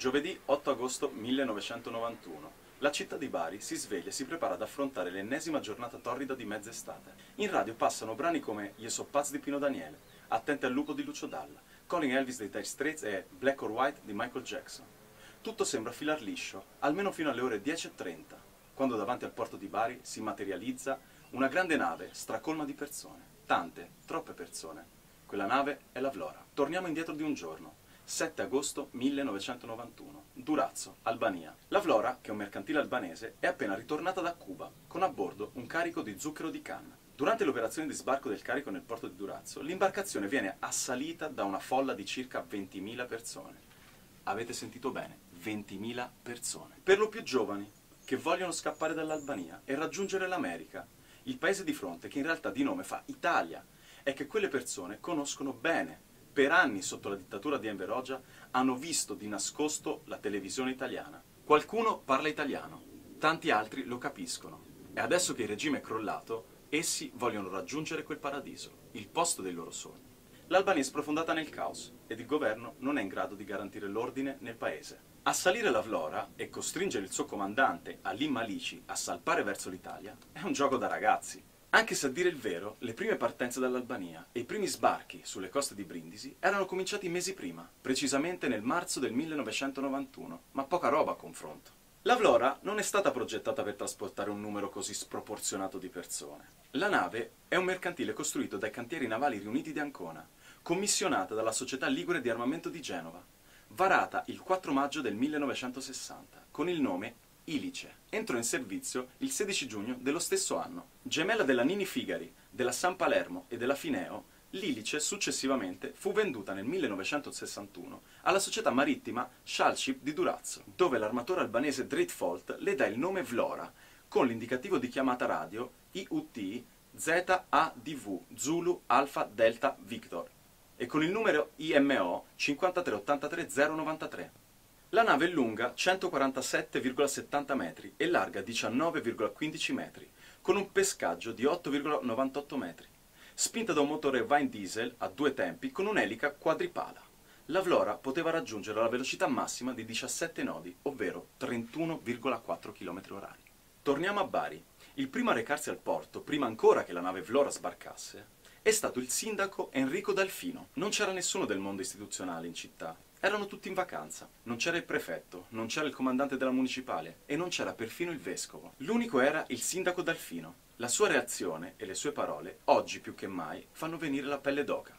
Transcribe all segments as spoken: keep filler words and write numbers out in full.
Giovedì otto agosto millenovecentonovantuno. La città di Bari si sveglia e si prepara ad affrontare l'ennesima giornata torrida di mezz'estate. In radio passano brani come Io so pazz di Pino Daniele, Attenti al lupo di Lucio Dalla, Calling Elvis dei Dire Straits e Black or White di Michael Jackson. Tutto sembra filar liscio, almeno fino alle ore dieci e trenta, quando davanti al porto di Bari si materializza una grande nave stracolma di persone. Tante, troppe persone. Quella nave è la Vlora. Torniamo indietro di un giorno. sette agosto millenovecentonovantuno, Durazzo, Albania. La Vlora, che è un mercantile albanese, è appena ritornata da Cuba, con a bordo un carico di zucchero di canna. Durante l'operazione di sbarco del carico nel porto di Durazzo, l'imbarcazione viene assalita da una folla di circa ventimila persone. Avete sentito bene, ventimila persone. Per lo più giovani, che vogliono scappare dall'Albania e raggiungere l'America, il paese di fronte che in realtà di nome fa Italia, e che quelle persone conoscono bene. Per anni, sotto la dittatura di Enver Hoxha, hanno visto di nascosto la televisione italiana. Qualcuno parla italiano, tanti altri lo capiscono. E adesso che il regime è crollato, essi vogliono raggiungere quel paradiso, il posto dei loro sogni. L'Albania è sprofondata nel caos ed il governo non è in grado di garantire l'ordine nel paese. Assalire la Vlora e costringere il suo comandante, Ali Malici, a salpare verso l'Italia è un gioco da ragazzi. Anche se, a dire il vero, le prime partenze dall'Albania e i primi sbarchi sulle coste di Brindisi erano cominciati mesi prima, precisamente nel marzo del millenovecentonovantuno, ma poca roba a confronto. La Vlora non è stata progettata per trasportare un numero così sproporzionato di persone. La nave è un mercantile costruito dai Cantieri Navali Riuniti di Ancona, commissionata dalla Società Ligure di Armamento di Genova, varata il quattro maggio del millenovecentosessanta, con il nome Ilice. Entrò in servizio il sedici giugno dello stesso anno. Gemella della Nini Figari, della San Palermo e della Fineo, l'Ilice successivamente fu venduta nel millenovecentosessantuno alla società marittima Shallship di Durazzo, dove l'armatore albanese Dreadfought le dà il nome Vlora, con l'indicativo di chiamata radio I U T Z A D V Zulu Alpha Delta Victor e con il numero I M O cinquantatré ottantatré zero novantatré. La nave è lunga centoquarantasette virgola settanta metri e larga diciannove virgola quindici metri, con un pescaggio di otto virgola novantotto metri, spinta da un motore Vine Diesel a due tempi con un'elica quadripala. La Vlora poteva raggiungere la velocità massima di diciassette nodi, ovvero trentuno virgola quattro chilometri orari. Torniamo a Bari. Il primo a recarsi al porto, prima ancora che la nave Vlora sbarcasse, è stato il sindaco Enrico Dalfino. Non c'era nessuno del mondo istituzionale in città. Erano tutti in vacanza. Non c'era il prefetto, non c'era il comandante della municipale e non c'era perfino il vescovo. L'unico era il sindaco Dalfino. La sua reazione e le sue parole, oggi più che mai, fanno venire la pelle d'oca.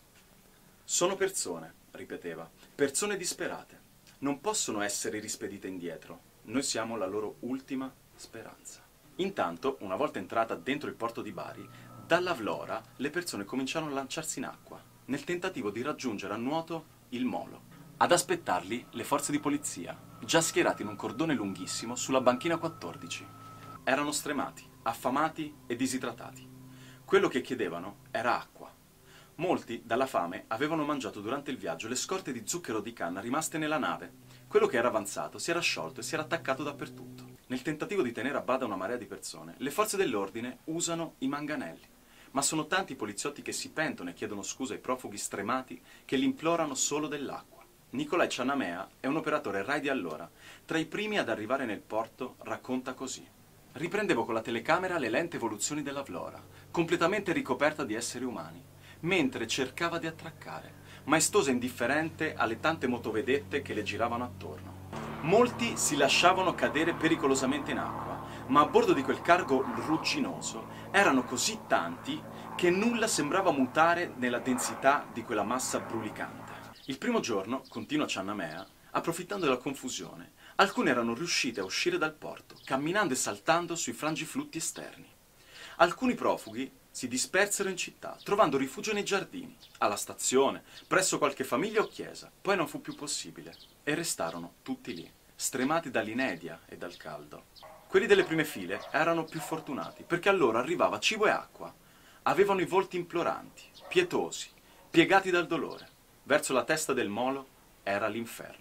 Sono persone, ripeteva, persone disperate. Non possono essere rispedite indietro. Noi siamo la loro ultima speranza. Intanto, una volta entrata dentro il porto di Bari, dalla Vlora le persone cominciarono a lanciarsi in acqua, nel tentativo di raggiungere a nuoto il molo. Ad aspettarli le forze di polizia, già schierati in un cordone lunghissimo sulla banchina quattordici. Erano stremati, affamati e disidratati. Quello che chiedevano era acqua. Molti, dalla fame, avevano mangiato durante il viaggio le scorte di zucchero di canna rimaste nella nave. Quello che era avanzato si era sciolto e si era attaccato dappertutto. Nel tentativo di tenere a bada una marea di persone, le forze dell'ordine usano i manganelli. Ma sono tanti i poliziotti che si pentono e chiedono scusa ai profughi stremati che li implorano solo dell'acqua. Nicolai Ciannamea è un operatore Rai di allora. Tra i primi ad arrivare nel porto racconta così. Riprendevo con la telecamera le lente evoluzioni della Vlora, completamente ricoperta di esseri umani, mentre cercava di attraccare, maestosa e indifferente alle tante motovedette che le giravano attorno. Molti si lasciavano cadere pericolosamente in acqua, ma a bordo di quel cargo rugginoso erano così tanti che nulla sembrava mutare nella densità di quella massa brulicante. Il primo giorno, continua Ciannamea, approfittando della confusione, alcuni erano riusciti a uscire dal porto, camminando e saltando sui frangiflutti esterni. Alcuni profughi si dispersero in città, trovando rifugio nei giardini, alla stazione, presso qualche famiglia o chiesa. Poi non fu più possibile e restarono tutti lì, stremati dall'inedia e dal caldo. Quelli delle prime file erano più fortunati, perché a loro arrivava cibo e acqua. Avevano i volti imploranti, pietosi, piegati dal dolore. Verso la testa del molo era l'inferno.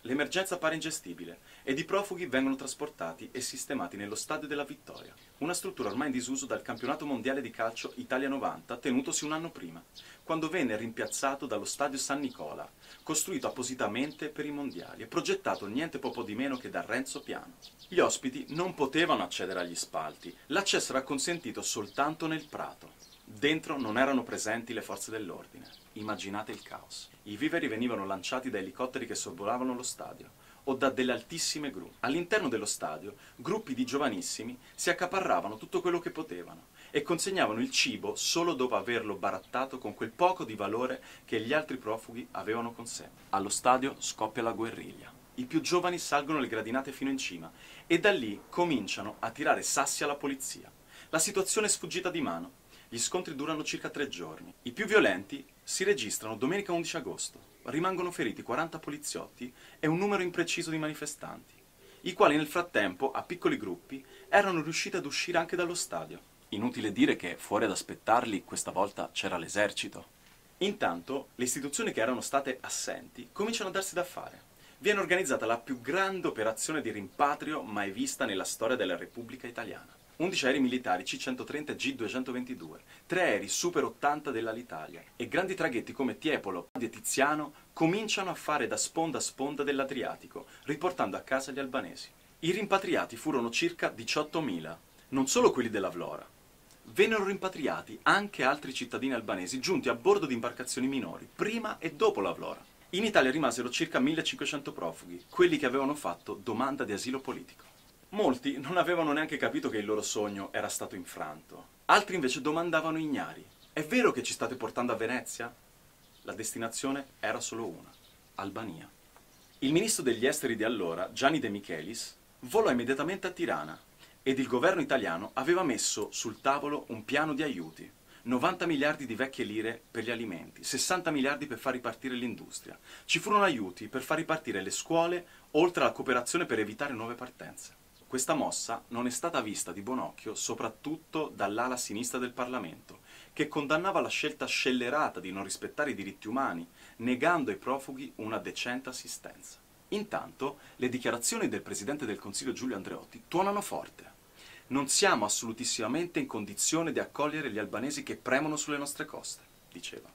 l'emergenza appare ingestibile ed i profughi vengono trasportati e sistemati nello Stadio della Vittoria, una struttura ormai in disuso dal campionato mondiale di calcio Italia novanta tenutosi un anno prima, quando venne rimpiazzato dallo Stadio San Nicola, costruito appositamente per i mondiali e progettato niente poco di meno che da Renzo Piano. Gli ospiti non potevano accedere agli spalti, l'accesso era consentito soltanto nel prato. Dentro non erano presenti le forze dell'ordine. Immaginate il caos. I viveri venivano lanciati da elicotteri che sorvolavano lo stadio o da delle altissime gru. All'interno dello stadio, gruppi di giovanissimi si accaparravano tutto quello che potevano e consegnavano il cibo solo dopo averlo barattato con quel poco di valore che gli altri profughi avevano con sé. Allo stadio scoppia la guerriglia. I più giovani salgono le gradinate fino in cima e da lì cominciano a tirare sassi alla polizia. La situazione è sfuggita di mano. Gli scontri durano circa tre giorni. I più violenti si registrano domenica undici agosto. Rimangono feriti quaranta poliziotti e un numero impreciso di manifestanti, i quali nel frattempo, a piccoli gruppi, erano riusciti ad uscire anche dallo stadio. Inutile dire che fuori ad aspettarli questa volta c'era l'esercito. Intanto, le istituzioni che erano state assenti cominciano a darsi da fare. Viene organizzata la più grande operazione di rimpatrio mai vista nella storia della Repubblica Italiana. undici aerei militari C centotrenta e G duecentoventidue, tre aerei Super ottanta dell'Alitalia e grandi traghetti come Tiepolo e Tiziano cominciano a fare da sponda a sponda dell'Adriatico, riportando a casa gli albanesi. I rimpatriati furono circa diciottomila, non solo quelli della Vlora. Vennero rimpatriati anche altri cittadini albanesi giunti a bordo di imbarcazioni minori, prima e dopo la Vlora. In Italia rimasero circa millecinquecento profughi, quelli che avevano fatto domanda di asilo politico. Molti non avevano neanche capito che il loro sogno era stato infranto. Altri invece domandavano ignari: è vero che ci state portando a Venezia? La destinazione era solo una: Albania. Il ministro degli esteri di allora, Gianni De Michelis, volò immediatamente a Tirana ed il governo italiano aveva messo sul tavolo un piano di aiuti. novanta miliardi di vecchie lire per gli alimenti, sessanta miliardi per far ripartire l'industria. Ci furono aiuti per far ripartire le scuole, oltre alla cooperazione per evitare nuove partenze. Questa mossa non è stata vista di buon occhio soprattutto dall'ala sinistra del Parlamento, che condannava la scelta scellerata di non rispettare i diritti umani, negando ai profughi una decente assistenza. Intanto, le dichiarazioni del Presidente del Consiglio Giulio Andreotti tuonano forte. Non siamo assolutissimamente in condizione di accogliere gli albanesi che premono sulle nostre coste, diceva.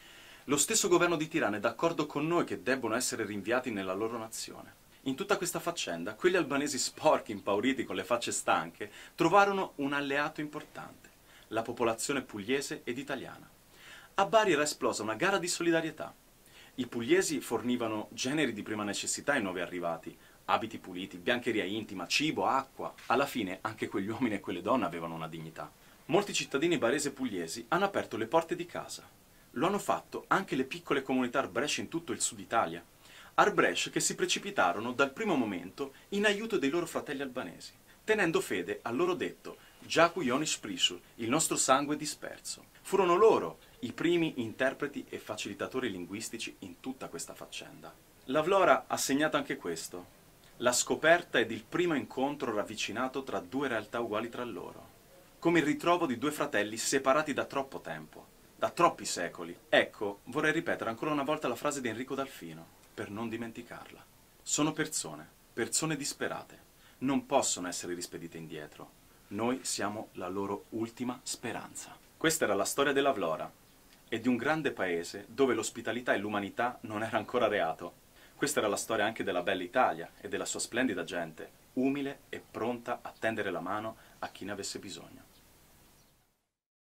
Lo stesso governo di Tirana è d'accordo con noi che debbono essere rinviati nella loro nazione. In tutta questa faccenda, quegli albanesi sporchi, impauriti, con le facce stanche, trovarono un alleato importante: la popolazione pugliese ed italiana. A Bari era esplosa una gara di solidarietà. I pugliesi fornivano generi di prima necessità ai nuovi arrivati, abiti puliti, biancheria intima, cibo, acqua. Alla fine anche quegli uomini e quelle donne avevano una dignità. Molti cittadini baresi e pugliesi hanno aperto le porte di casa. Lo hanno fatto anche le piccole comunità arbresce in tutto il sud Italia. Arbresce che si precipitarono dal primo momento in aiuto dei loro fratelli albanesi, tenendo fede al loro detto Gjaku Jonis Prisu, il nostro sangue disperso. Furono loro i primi interpreti e facilitatori linguistici in tutta questa faccenda. La Vlora ha segnato anche questo: la scoperta ed il primo incontro ravvicinato tra due realtà uguali tra loro, come il ritrovo di due fratelli separati da troppo tempo, da troppi secoli. Ecco, vorrei ripetere ancora una volta la frase di Enrico Dalfino, per non dimenticarla. Sono persone, persone disperate. Non possono essere rispedite indietro. Noi siamo la loro ultima speranza. Questa era la storia della Vlora e di un grande paese dove l'ospitalità e l'umanità non era ancora reato. Questa era la storia anche della bella Italia e della sua splendida gente, umile e pronta a tendere la mano a chi ne avesse bisogno.